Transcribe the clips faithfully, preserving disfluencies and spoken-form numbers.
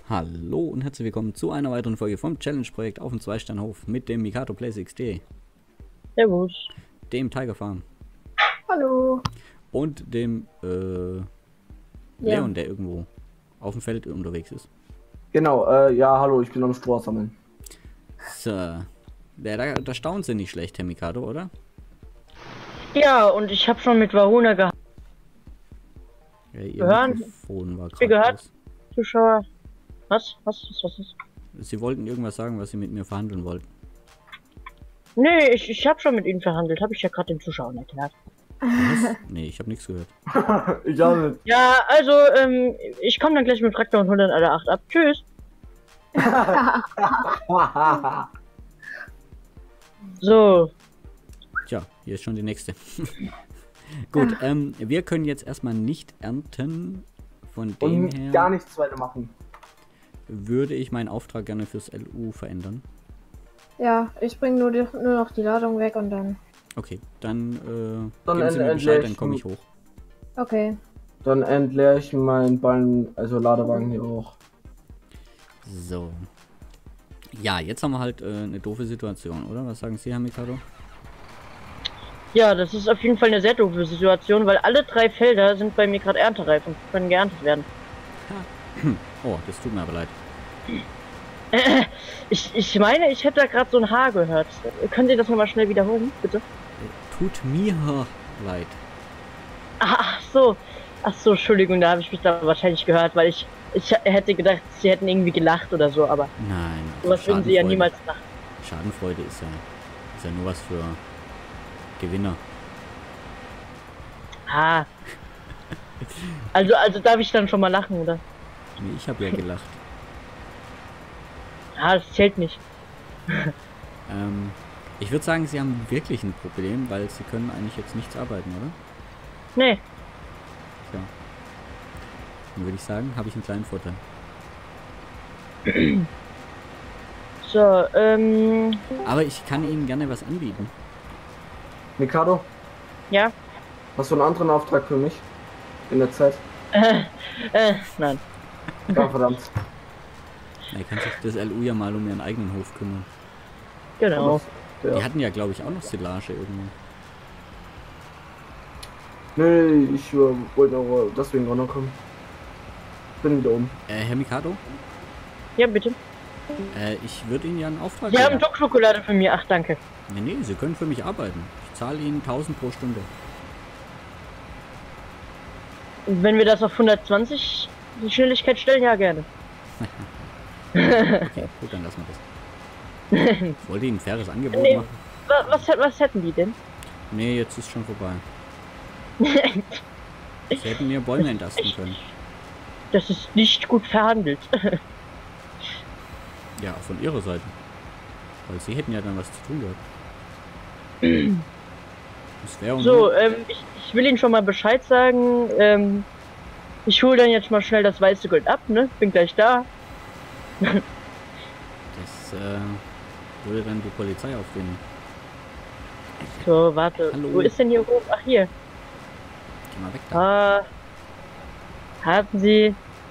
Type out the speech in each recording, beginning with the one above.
Hallo und herzlich willkommen zu einer weiteren Folge vom Challenge-Projekt auf dem Zweisternhof mit dem Mikado Plays X D. Servus. Dem Tiger Farm. Hallo. Und dem äh, Ja. Leon, der irgendwo auf dem Feld unterwegs ist. Genau, äh, ja, hallo, ich bin am Stroh sammeln. So. Der, da, da staunen sie nicht schlecht, Herr Mikado, oder? Ja, und ich habe schon mit Varuna gehabt. Ja, ihr Hören? Mikrofon war Habt ihr gerade gehört? aus. Zuschauer. Was? Was? Was? Was ist? Sie wollten irgendwas sagen, was sie mit mir verhandeln wollten. Nee, ich, ich habe schon mit ihnen verhandelt. Habe ich ja gerade den Zuschauern erklärt. Was? Nee, ich habe nichts gehört. Ich auch nicht. Ja, also, ähm, ich komme dann gleich mit dem Traktor und hole dann alle acht ab. Tschüss. So. Tja, hier ist schon die nächste. Gut, ähm, wir können jetzt erstmal nicht ernten. Von dem Und her gar nichts weiter machen. würde ich meinen Auftrag gerne fürs L U verändern. Ja, ich bringe nur, die- nur noch die Ladung weg und dann. Okay, dann, äh, Dann geben Sie mir ent- Bescheid, entleer dann ich komme ihn. ich hoch. Okay. Dann entleere ich meinen Ballen, also Ladewagen hier auch. So. Ja, jetzt haben wir halt äh, eine doofe Situation, oder? Was sagen Sie, Herr Mikado? Ja, das ist auf jeden Fall eine sehr doofe Situation, weil alle drei Felder sind bei mir gerade erntereif und können geerntet werden. Oh, das tut mir aber leid. Ich, ich meine, ich hätte da gerade so ein Haar gehört. Können Sie das nochmal schnell wiederholen, bitte? Äh, tut mir leid. Ach so. Ach so, Entschuldigung, da habe ich mich da wahrscheinlich gehört, weil ich ich hätte gedacht, Sie hätten irgendwie gelacht oder so, aber Nein. sowas würden Sie ja Schadenfreude- niemals machen. Schadenfreude ist ja, ist ja nur was für Gewinner. Ah. Also, also darf ich dann schon mal lachen, oder? Nee, ich habe ja gelacht. Ah, das zählt nicht. ähm, ich würde sagen, Sie haben wirklich ein Problem, weil Sie können eigentlich jetzt nichts arbeiten, oder? Nee. So. Dann würde ich sagen, habe ich einen kleinen Vorteil. So, ähm, Aber ich kann Ihnen gerne was anbieten. Mikado, ja. hast du einen anderen Auftrag für mich? In der Zeit? Äh, äh, nein. Ja, verdammt. Er kann sich das L U ja mal um ihren eigenen Hof kümmern. Genau. Die Ja. hatten ja, glaube ich, auch noch Silage irgendwo. Nee, ich äh, wollte aber deswegen runterkommen. Bin wieder oben. Äh, Herr Mikado, Ja, bitte. äh, ich würde Ihnen ja einen Auftrag Sie haben geben. Schokolade für mich. Ach, danke. Nee, nee, Sie können für mich arbeiten. Ich zahle Ihnen tausend pro Stunde. Und wenn wir das auf hundertzwanzig die Schnelligkeit stellen, ja gerne. Okay, gut, dann lassen wir das. Ich wollte Ihnen ein faires Angebot Nee. machen. Was, was, hätt- was hätten die denn? Nee, jetzt ist schon vorbei. Sie hätten mir Bäume entasten können. Das ist nicht gut verhandelt. Ja, von Ihrer Seite. Weil Sie hätten ja dann was zu tun gehabt. Das wäre So, ähm, ich, ich will Ihnen schon mal Bescheid sagen. Ähm, ich hole dann jetzt mal schnell das weiße Gold ab, ne? Bin gleich da. Das äh, würde dann die Polizei auffinden. So, warte. Hallo. Wo ist denn hier oben? Ach, hier. Geh mal weg da. Ah. Haben Sie.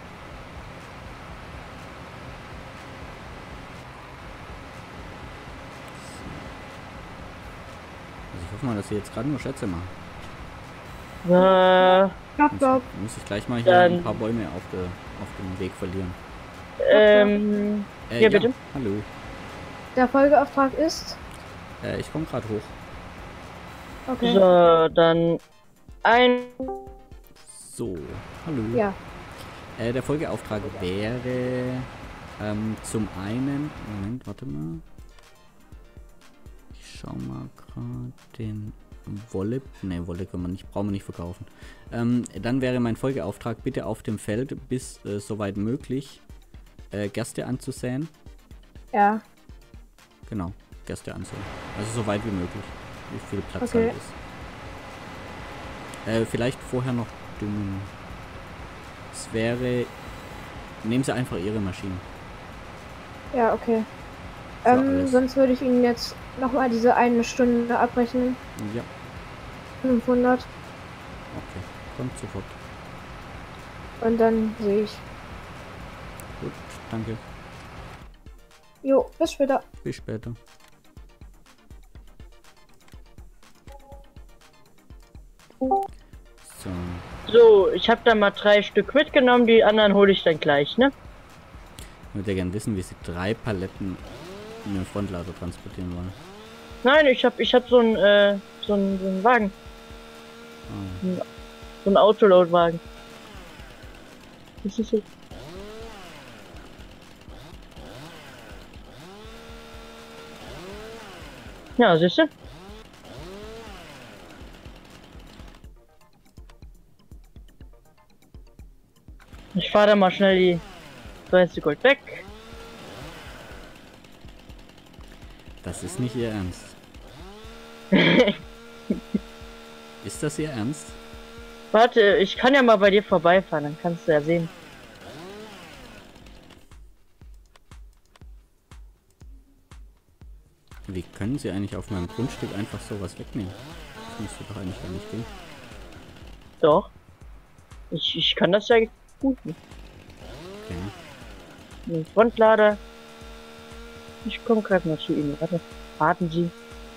Also ich hoffe mal, dass Sie jetzt gerade nur Schätze machen. Äh, Stopp, Sonst stopp. muss ich gleich mal hier Dann- ein paar Bäume auf, der, auf dem Weg verlieren. ähm. Äh, Ja, bitte. Hallo. Der Folgeauftrag ist. Äh, ich komme gerade hoch. Okay. So, dann. Ein. So, hallo. Ja. Äh, der Folgeauftrag wäre ähm, zum einen. Moment, warte mal. Ich schau mal gerade den Wolle. Ne, Wolle können wir nicht, brauchen wir nicht verkaufen. Ähm, dann wäre mein Folgeauftrag, bitte auf dem Feld bis äh, soweit möglich äh, Gerste anzusäen. Ja. Genau, Gerste ansäen. Also so weit wie möglich. Wie viel Platz Okay. halt ist. Äh, vielleicht vorher noch düngen. Es wäre. Nehmen Sie einfach Ihre Maschine. Ja, okay. Für Ähm, alles. sonst würde ich Ihnen jetzt nochmal diese eine Stunde abrechnen. Ja, fünfhundert. okay. Kommt sofort. Und dann sehe ich. Gut, danke. Jo, bis später. Bis später. So. So, ich habe da mal drei Stück mitgenommen, die anderen hole ich dann gleich, ne? Ich würde gerne wissen, wie sie drei Paletten in den Frontlader transportieren wollen. Nein, ich habe ich hab so einen äh, so einen, so einen Wagen. Ah. So einen Autoload-Wagen. Das ist so. Ja, siehst du? Ich fahre da mal schnell die dreißig Gold weg. Das ist nicht ihr Ernst. Ist das ihr Ernst? Warte, ich kann ja mal bei dir vorbeifahren, dann kannst du ja sehen. Wie können sie eigentlich auf meinem Grundstück einfach sowas wegnehmen? Das müsste doch eigentlich gar nicht gehen. Doch. Ich, ich kann das ja gut. Okay. Den Frontlader. Ich komme gerade mal zu Ihnen. Warte, warten Sie.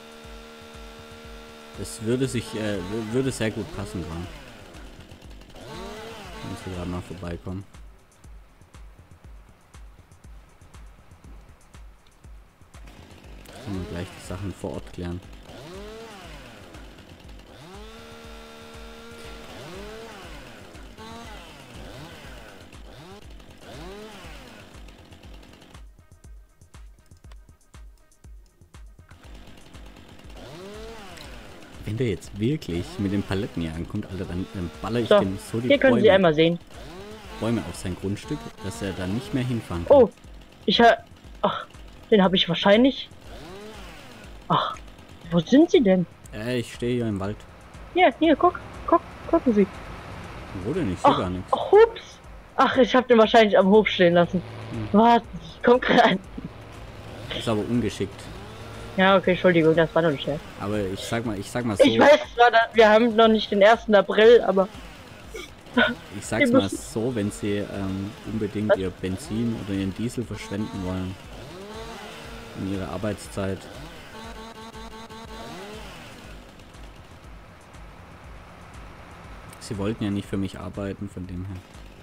Das würde sich, äh, w- würde sehr gut passen gerade. Wenn sie gerade mal vorbeikommen. Können wir gleich die Sachen vor Ort klären. Wenn der jetzt wirklich mit den Paletten hier ankommt, Alter, dann, dann baller ich So, dem so die hier können Sie Bäume, einmal sehen. Bäume auf sein Grundstück, dass er da nicht mehr hinfahren kann. Oh, ich ha... Ach, den habe ich wahrscheinlich... Ach, wo sind Sie denn? Äh, ich stehe hier im Wald. Hier, hier, guck, guck, gucken Sie. Wo denn? Ich sehe Ach, gar nichts. ach, ups. Ach, ich habe den wahrscheinlich am Hof stehen lassen. Hm. Warte, ich komm rein. Ist aber ungeschickt. Ja, okay, Entschuldigung, das war noch nicht her. Aber ich sag mal, ich sag mal so, Ich weiß zwar, dass wir haben noch nicht den ersten April, aber ich sag's wir mal müssen- so, wenn sie ähm, unbedingt Was? ihr Benzin oder ihren Diesel verschwenden wollen in ihrer Arbeitszeit. Sie wollten ja nicht für mich arbeiten, von dem her.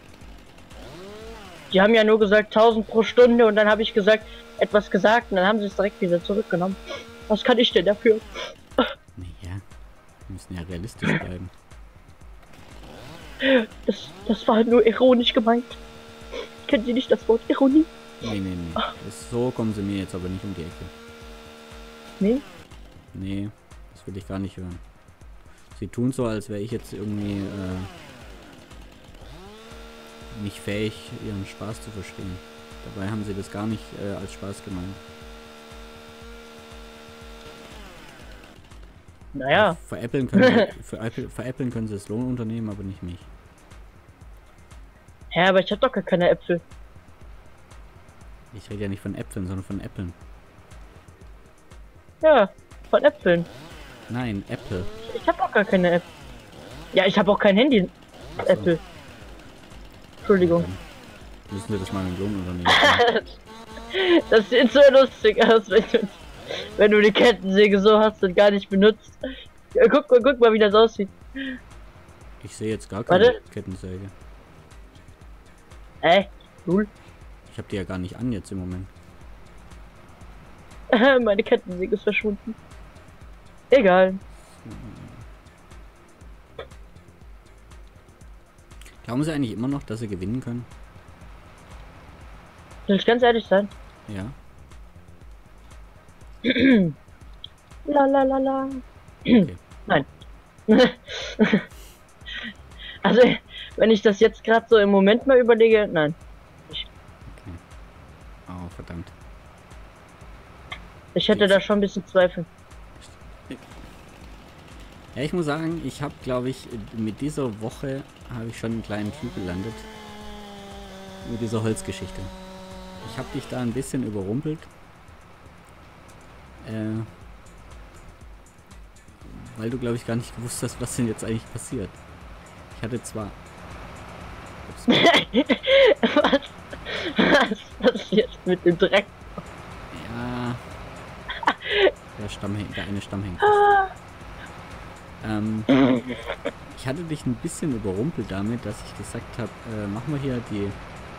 die haben ja nur gesagt tausend pro Stunde und dann habe ich gesagt, etwas gesagt und dann haben sie es direkt wieder zurückgenommen. Was kann ich denn dafür? Naja, wir müssen ja realistisch bleiben. Das, das war nur ironisch gemeint. Kennen Sie nicht das Wort Ironie? Nee, nee, nee. Das, so kommen sie mir jetzt aber nicht um die Ecke. Nee? Nee, das will ich gar nicht hören. Sie tun so, als wäre ich jetzt irgendwie äh, nicht fähig, ihren Spaß zu verstehen. Dabei haben sie das gar nicht äh, als Spaß gemeint. Naja, Veräppeln können, sie, veräppeln, veräppeln können sie das Lohnunternehmen, aber nicht mich. ja, aber ich habe doch gar keine Äpfel. Ich rede ja nicht von Äpfeln, sondern von Äppeln. Ja, von Äpfeln. Nein, Apple. Ich habe auch gar keine Äpfel. Ja, ich habe auch kein Handy. Ach so, Äpfel. Entschuldigung. dann müssen wir das mal mit dem Lohnunternehmen machen. Das sieht so lustig aus, wenn du, wenn du die Kettensäge so hast und gar nicht benutzt. Ja, guck mal, guck mal, wie das aussieht. Ich sehe jetzt gar keine Warte. Kettensäge. Äh, cool. Ich habe die ja gar nicht an jetzt im Moment. Meine Kettensäge ist verschwunden. Egal. Glauben Sie eigentlich immer noch, dass Sie gewinnen können? Soll ich ganz ehrlich sein? Ja. La la la la. Okay. Nein. Also, wenn ich das jetzt gerade so im Moment mal überlege, nein. Oh, verdammt. Ich hätte da schon ein bisschen Zweifel. Ja, ich muss sagen, ich habe, glaube ich, mit dieser Woche habe ich schon einen kleinen Clou gelandet. Mit dieser Holzgeschichte. Ich habe dich da ein bisschen überrumpelt. Äh, weil du, glaube ich, gar nicht gewusst hast, was denn jetzt eigentlich passiert. Ich hatte zwar was, was passiert mit dem Dreck? Ja. Der Stamm hängt, der eine Stamm hängt. ähm, ich hatte dich ein bisschen überrumpelt damit, dass ich gesagt habe, äh, machen wir hier die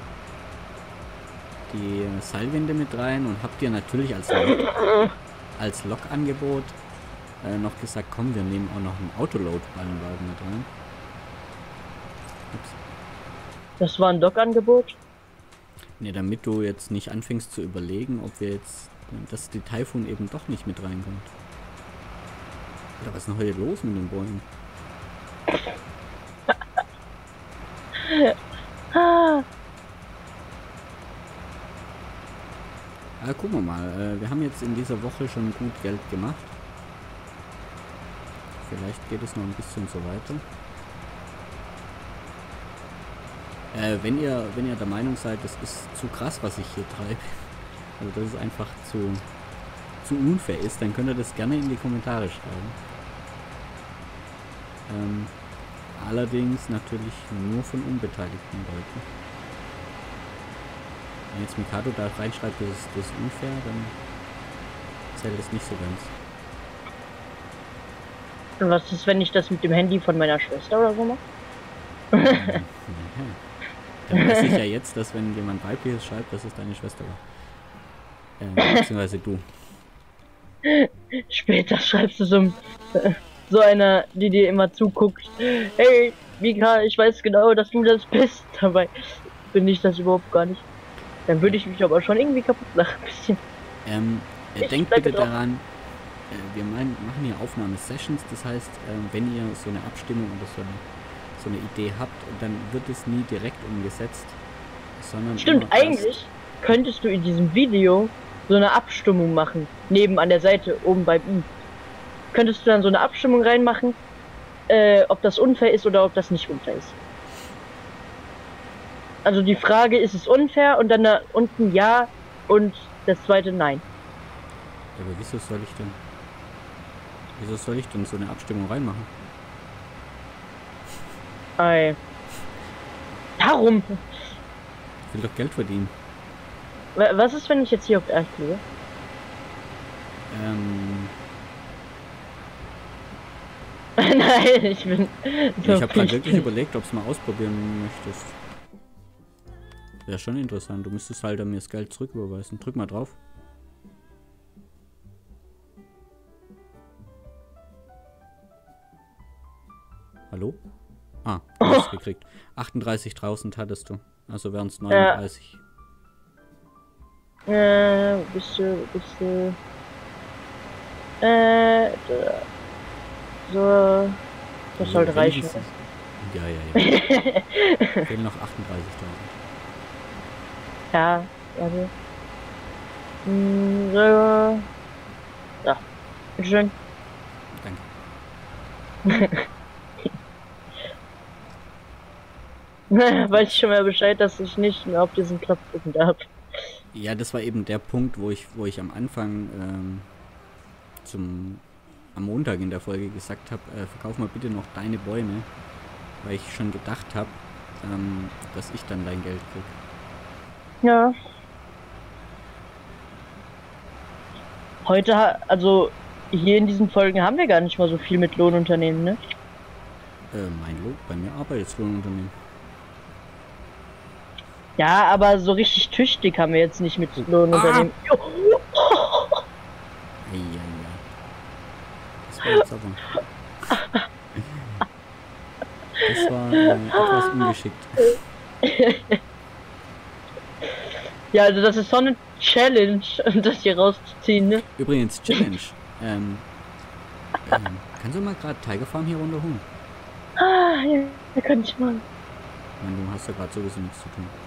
die Seilwinde mit rein und hab dir natürlich als Lok, als Lokangebot äh, noch gesagt, komm, wir nehmen auch noch einen Autoload-Ballenwagen mit rein. Ups. Das war ein Dock-Angebot? Ne, damit du jetzt nicht anfängst zu überlegen, ob wir jetzt, dass die Taifun eben doch nicht mit reinkommt. Oder was ist denn heute los mit den Bäumen? Ah, Ah, gucken wir mal. Äh, wir haben jetzt in dieser Woche schon gut Geld gemacht. Vielleicht geht es noch ein bisschen so weiter. Äh, wenn ihr, wenn ihr der Meinung seid, das ist zu krass, was ich hier treibe, also dass es einfach zu, zu unfair ist, dann könnt ihr das gerne in die Kommentare schreiben. Ähm, allerdings natürlich nur von unbeteiligten Leuten. Wenn jetzt Mikado da reinschreibt, das ist, das ist unfair, dann zählt es nicht so ganz. und was ist, wenn ich das mit dem Handy von meiner Schwester oder so mache? Ja. Dann weiß ich ja jetzt, dass wenn jemand weibliches schreibt, dass es deine Schwester war. Äh, beziehungsweise du. Später schreibst du so, so einer, die dir immer zuguckt. Hey, Mika, ich weiß genau, dass du das bist. Dabei bin ich das überhaupt gar nicht. Dann würde ich mich aber schon irgendwie kaputt lachen. Ein bisschen. Ähm, äh, Ich denkt bleib bitte drauf. daran, äh, wir mein, machen hier Aufnahmesessions, das heißt, ähm, wenn ihr so eine Abstimmung oder so eine, so eine Idee habt, dann wird es nie direkt umgesetzt, sondern Stimmt, immer erst- eigentlich könntest du in diesem Video so eine Abstimmung machen. Neben an der Seite, oben beim i. Könntest du dann so eine Abstimmung reinmachen, äh, ob das unfair ist oder ob das nicht unfair ist. Also die Frage, ist es unfair? Und dann da unten ja und das zweite nein. Ja, aber wieso soll ich denn, wieso soll ich denn so eine Abstimmung reinmachen? Ei. Darum. Ich will doch Geld verdienen. Wa- Was ist, wenn ich jetzt hier auf R klicke? Ähm, Nein, ich bin. ich habe gerade wirklich überlegt, ob du es mal ausprobieren möchtest. Wäre schon interessant. Du müsstest halt mir das Geld zurücküberweisen. Drück mal drauf. Hallo? Ah, du hast gekriegt. achtunddreißigtausend hattest du. Also wären es neununddreißig. Äh, bist du, bist du. Äh, da. So. Das sollte reichen. wenigstens- Ja, ja, ja. Fehlen noch achtunddreißigtausend. Ja, warte. Hm, so. Ja. Bitteschön. Danke. Weiß ich schon mal Bescheid, dass ich nicht mehr auf diesen Knopf drücken darf. Ja, das war eben der Punkt, wo ich, wo ich am Anfang ähm, zum am Montag in der Folge gesagt habe, äh, verkauf mal bitte noch deine Bäume, weil ich schon gedacht habe, ähm, dass ich dann dein Geld krieg. Ja. Heute, ha- also hier in diesen Folgen haben wir gar nicht mal so viel mit Lohnunternehmen, ne? Äh, mein Lob, bei mir arbeitet das Lohnunternehmen. Ja, aber so richtig tüchtig haben wir jetzt nicht mit Lohnunternehmen. Jo. Eieiei. Das war jetzt aber. Das war äh, etwas ungeschickt. Ja, also das ist so eine Challenge, das hier rauszuziehen, ne? Übrigens, Challenge. Ähm, ähm, kannst du mal gerade Tiger Farm hier runterholen? Ah, ja, da kann ich mal. Ich meine, du hast ja gerade sowieso nichts zu tun.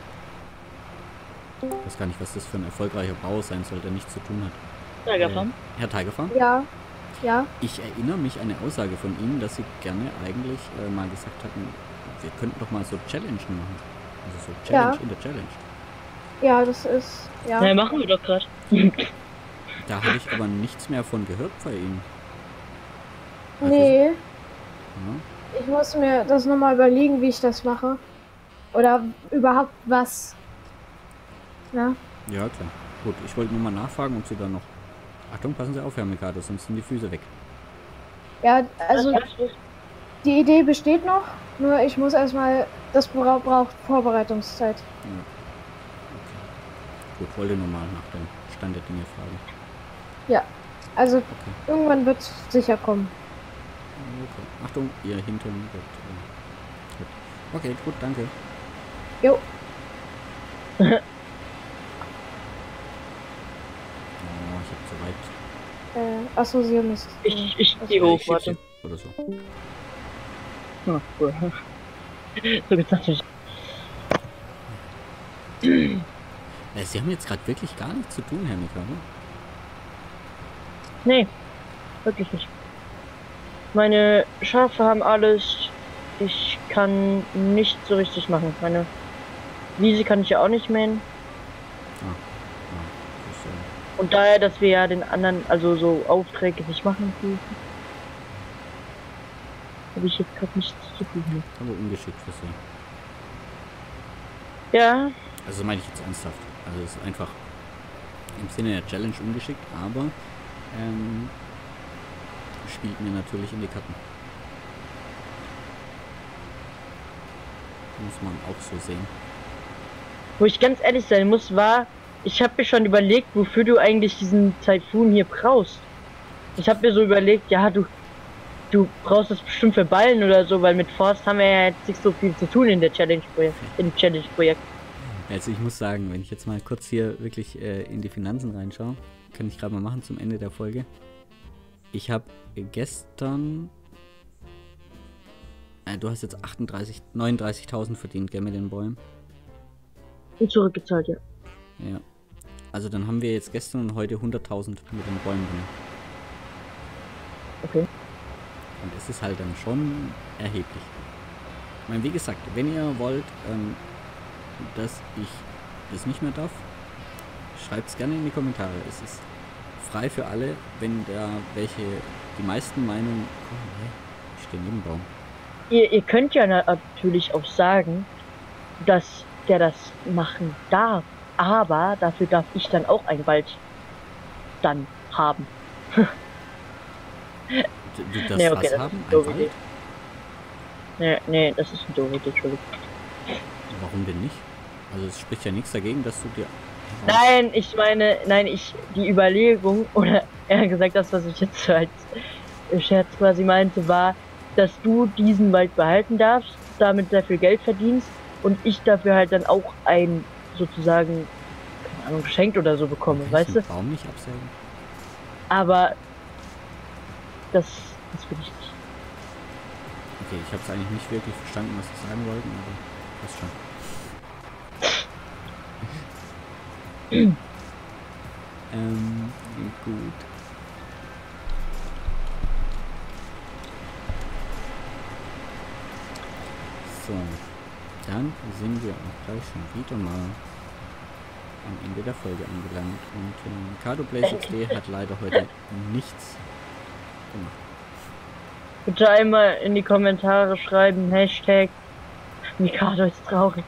Ich weiß gar nicht, was das für ein erfolgreicher Bau sein soll, der nichts zu tun hat. Tigerfarm. Äh, Herr Tigerfarm? Ja. Ja. Ich erinnere mich an eine Aussage von Ihnen, dass Sie gerne eigentlich äh, mal gesagt hatten, wir könnten doch mal so Challengen machen. Also so Challenge Ja. in der Challenge. Ja, das ist. Ja. Ja, machen wir doch gerade. Da habe ich aber nichts mehr von gehört bei Ihnen. Also, Nee. Ja. Ich muss mir das nochmal überlegen, wie ich das mache. Oder überhaupt was. Na? Ja, klar. Gut, ich wollte nur mal nachfragen, ob Sie da noch... Achtung, passen Sie auf, Herr Mikado, sonst sind die Füße weg. Ja, also die Idee besteht noch, nur ich muss erstmal, das bra braucht Vorbereitungszeit. Ja. Okay. Gut, wollte nur mal nach dem Stand der Dinge fragen. Ja, also Okay. irgendwann wird es sicher kommen. Okay. Achtung, ihr hinten wird... Äh, gut. Okay, gut, danke. Jo, Oh, ich hab zu weit... äh, achso, Sie müssen. Ich, ich Also, gehe Ja, hoch, ich schieb warte. sie. Oder so. Ja, cool. So geht's natürlich. Ja, Sie haben jetzt gerade wirklich gar nichts zu tun, Herr Mikado. Nee, wirklich nicht. Meine Schafe haben alles. Ich kann nicht so richtig machen. Meine Wiese kann ich ja auch nicht mähen. Ja, das ist, äh, Und daher, dass wir ja den anderen, also so Aufträge nicht machen dürfen, habe ich jetzt gerade nichts zu tun. aber ungeschickt für Sie. Ja, Also meine ich jetzt ernsthaft. Also es ist einfach im Sinne der Challenge ungeschickt, aber ähm, spielt mir natürlich in die Karten. Muss man auch so sehen. wo ich ganz ehrlich sein muss, war, ich habe mir schon überlegt, wofür du eigentlich diesen Taifun hier brauchst. Ich habe mir so überlegt, ja, du du brauchst das bestimmt für Ballen oder so, weil mit Forst haben wir ja jetzt nicht so viel zu tun in der Challenge-Projekt, im Challenge-Projekt. Also ich muss sagen, wenn ich jetzt mal kurz hier wirklich äh, in die Finanzen reinschaue, kann ich gerade mal machen zum Ende der Folge. Ich habe gestern... Äh, du hast jetzt achtunddreißig, neununddreißigtausend verdient, gell, mit den Bäumen? Und zurückgezahlt, ja. Ja. Also dann haben wir jetzt gestern und heute hunderttausend mit den Bäumen drin. Okay. Und es ist halt dann schon erheblich. Ich meine, wie gesagt, wenn ihr wollt, ähm, dass ich das nicht mehr darf, schreibt es gerne in die Kommentare. Es ist frei für alle, wenn da welche, die meisten Meinungen... Oh, hey, ich stehe neben dem Baum. Ihr, ihr könnt ja natürlich auch sagen, dass der das machen darf, aber dafür darf ich dann auch einen Wald dann haben. Du, du darfst Nee, okay, was das haben? ist Ein doof. Wald? Nee, nee, das ist ein doof, Entschuldigung. Warum denn nicht? Also es spricht ja nichts dagegen, dass du dir... Nein, ich meine, nein, ich, die Überlegung, oder eher gesagt, das, was ich jetzt so als Scherz quasi meinte, war, dass du diesen Wald behalten darfst, damit sehr viel Geld verdienst und ich dafür halt dann auch ein, sozusagen, keine Ahnung, geschenkt oder so bekomme, Kann ich weißt den du? Baum nicht absägen? Aber das, das will ich nicht. Okay, ich habe es eigentlich nicht wirklich verstanden, was sie sagen wollten, aber passt schon. ähm, gut. So, dann sind wir auch gleich schon wieder mal am Ende der Folge angelangt. Und ähm, Cardo Blaze X D hat leider heute nichts gemacht. Bitte einmal in die Kommentare schreiben, Hashtag Mikado ist traurig.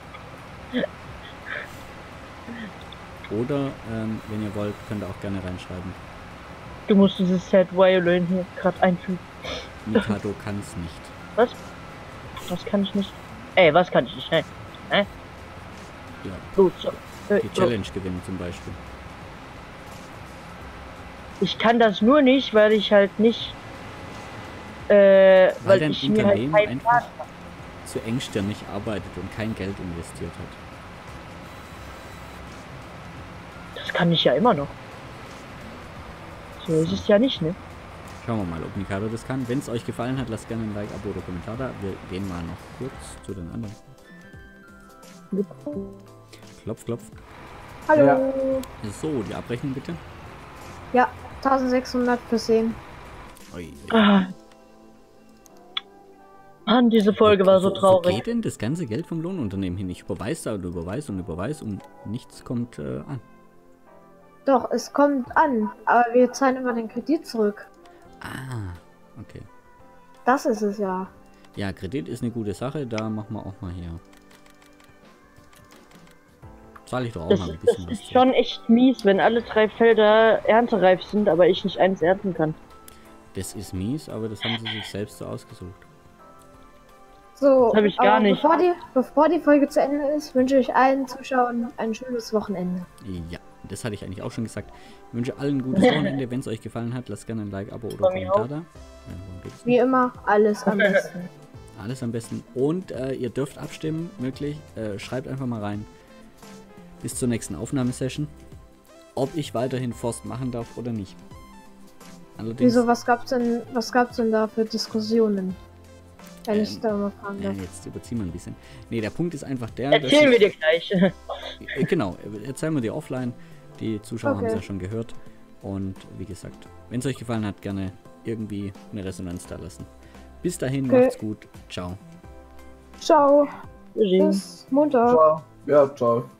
Oder, ähm, wenn ihr wollt, könnt ihr auch gerne reinschreiben. Du musst dieses Sad Violin hier gerade einfügen. Mikado kann es nicht. Was? Was kann ich nicht? Ey, was kann ich nicht? Hey. Hä? Ja, Gut, so. Äh, die so. Challenge gewinnen zum Beispiel. Ich kann das nur nicht, weil ich halt nicht, äh, Weil weil dein ich mir halt Unternehmen keinen einfach Plan mache. zu engstirnig arbeitet und kein Geld investiert hat. Das kann ich ja immer noch. So ist es ja nicht, ne? Schauen wir mal, ob Mikado das kann. Wenn es euch gefallen hat, lasst gerne ein Like, Abo oder Kommentar da. Wir gehen mal noch kurz zu den anderen. Klopf, klopf. Hallo. So, die Abrechnung bitte. Ja, eintausendsechshundert für zehn. Ui. Ah. Mann, diese Folge war so Wo- Wo traurig. geht denn das ganze Geld vom Lohnunternehmen hin? Ich überweise da und überweise und überweise und nichts kommt äh, an. Doch, es kommt an, aber wir zahlen immer den Kredit zurück. Ah, okay. Das ist es ja. Ja, Kredit ist eine gute Sache. Da machen wir auch mal hier Zahle ich doch auch Das, mal ein ist- bisschen das was ist zu. schon echt mies, wenn alle drei Felder erntereif sind, aber ich nicht eins ernten kann. Das ist mies, aber das haben sie sich selbst so ausgesucht. So, Das hab ich gar aber nicht. Bevor die, bevor die Folge zu Ende ist, wünsche ich allen Zuschauern ein schönes Wochenende. Ja, das hatte ich eigentlich auch schon gesagt. Ich wünsche allen ein gutes Wochenende. Wenn es euch gefallen hat, lasst gerne ein Like, Abo oder Von mir Kommentar auch. da. Ja, worum geht's denn? Wie immer, alles am besten. Alles am besten. Und äh, ihr dürft abstimmen, möglich. Äh, schreibt einfach mal rein. Bis zur nächsten Aufnahmesession. Ob ich weiterhin Forst machen darf oder nicht. Allerdings, Wieso, was gab's denn, was gab's denn da für Diskussionen? Wenn Ähm, ich da mal fragen ja, darf. jetzt überziehen wir ein bisschen. Nee, der Punkt ist einfach der, Erzählen wir ich, dir gleich. äh, genau, erzählen wir dir offline. Die Zuschauer haben es Okay. ja schon gehört. Und wie gesagt, wenn es euch gefallen hat, gerne irgendwie eine Resonanz da lassen. Bis dahin, Okay. macht's gut. Ciao. Ciao, Tschüssi. bis Montag. Ciao. Ja, ciao.